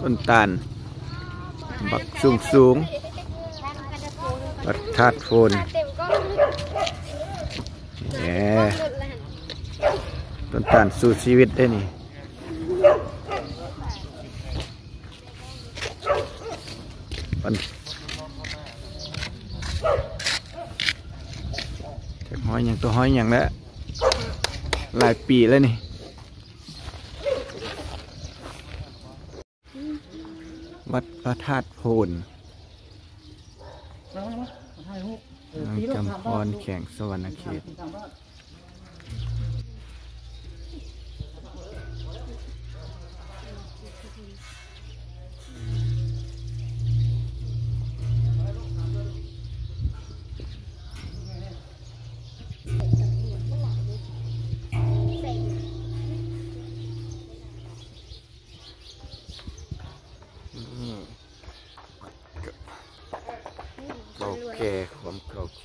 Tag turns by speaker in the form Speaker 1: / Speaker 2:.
Speaker 1: ต้นตาลบักสูงวัดธาตุโพนเนี่ยต้นตาลสู่ชีวิตได้นี่จากห้อยอย่างตัวห้อยอย่างแล้วหลายปีแล้วนี่วัดพระธาตุโพนนางจำพรแข่งสวรรณเขตโอเคความโอเค